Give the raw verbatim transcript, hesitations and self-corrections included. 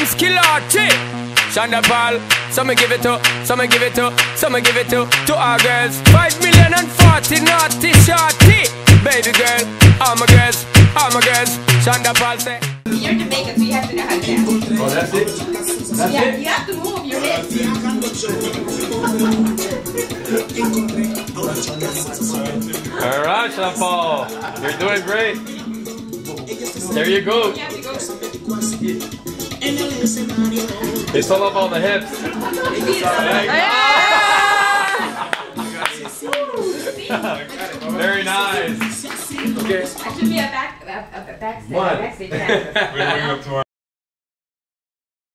Vince Kilati, Shonda Paul. Some give it to, some give it to, some give it to, to our girls. Five million and forty naughty shorty. Baby girl, all my girls, all my girls. Shonda Paul say. You're Jamaican, so you have to know how to dance. Oh, that's it? That's yeah, it? you have to move your hips. Alright, Sean Paul. You're doing great. There you go. You have to go. It's all about the hips. Very nice. Okay. I should be a back, a, a backstage. One. A backstage.